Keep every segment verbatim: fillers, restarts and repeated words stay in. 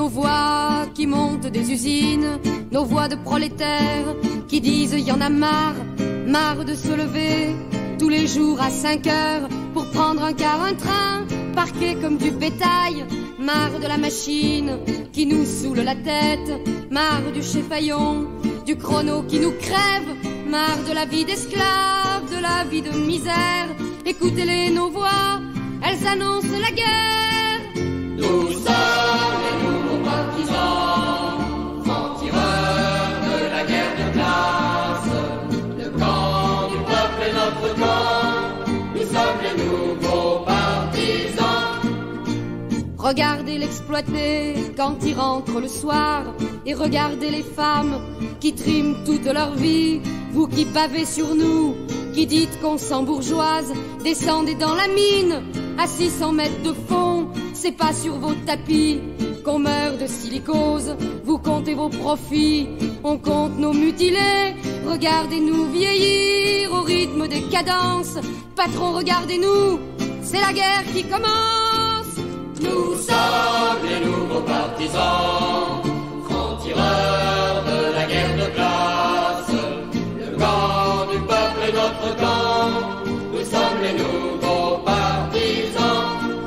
voix qui montent des usines, nos voix de prolétaires qui disent y en a marre, marre de se lever tous les jours à cinq heures pour prendre un car, un train, parqué comme du bétail, marre de la machine qui nous saoule la tête, marre du chéfaillon, du chrono qui nous crève, marre de la vie d'esclave, de la vie de misère. Écoutez-les, nos voix, elles annoncent la guerre. Nous sommes les nouveaux partisans, francs-tireurs de la guerre de classe. Le camp du peuple est notre camp, nous sommes les nouveaux partisans. Regardez l'exploité quand il rentre le soir, et regardez les femmes qui triment toute leur vie. Vous qui bavez sur nous, qui dites qu'on s'embourgeoise, descendez dans la mine, à six cents mètres de fond, c'est pas sur vos tapis qu'on meurt de silicose. Vous comptez vos profits, on compte nos mutilés. Regardez-nous vieillir au rythme des cadences. Patron, regardez-nous, c'est la guerre qui commence. Nous sommes les nouveaux partisans, francs-tireurs de la guerre de classe. Le camp du peuple est notre camp, nous sommes les nouveaux partisans.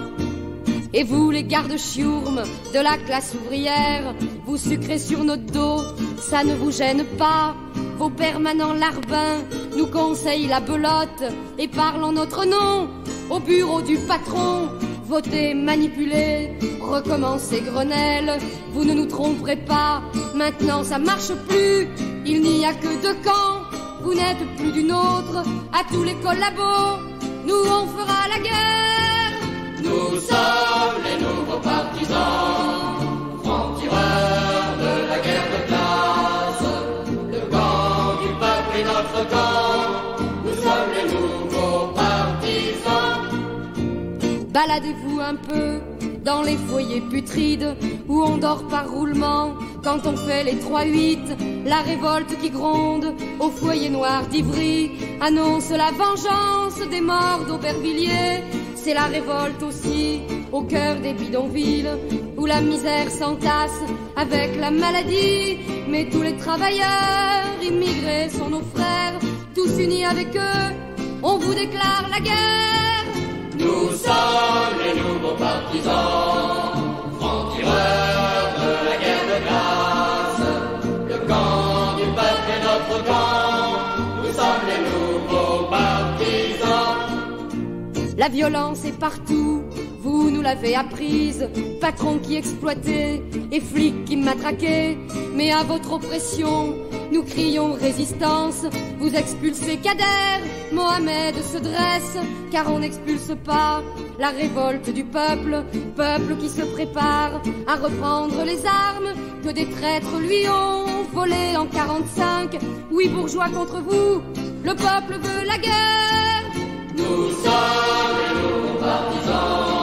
Et vous, les gardes-chiourmes de la classe ouvrière, vous sucrez sur notre dos, ça ne vous gêne pas. Vos permanents larbins nous conseillent la belote et parlent en notre nom au bureau du patron. Votez, manipulez, recommencez Grenelle. Vous ne nous tromperez pas, maintenant ça marche plus. Il n'y a que deux camps, vous n'êtes plus d'une autre. À tous les collabos, nous on fera la guerre. Nous sommes les nouveaux partisans, francs-tireurs de la guerre de classe. Le camp du peuple est notre camp, nous sommes les nouveaux partisans. Baladez-vous un peu dans les foyers putrides où on dort par roulement quand on fait les trois huit. La révolte qui gronde au foyer noir d'Ivry annonce la vengeance des morts d'Aubervilliers. C'est la révolte aussi au cœur des bidonvilles où la misère s'entasse avec la maladie. Mais tous les travailleurs immigrés sont nos frères, tous unis avec eux, on vous déclare la guerre. Nous sommes les nouveaux partisans, francs-tireurs de la guerre de classe. Le camp du peuple est notre camp, nous sommes les nouveaux partisans. La violence est partout, vous nous l'avez apprise. Patrons qui exploitaient et flics qui matraquaient. Mais à votre oppression, nous crions résistance. Vous expulsez Kader, Mohamed se dresse, car on n'expulse pas la révolte du peuple. Peuple qui se prépare à reprendre les armes que des traîtres lui ont volées en quarante-cinq. Oui, bourgeois contre vous, le peuple veut la guerre. Nous sommes les nouveaux partisans.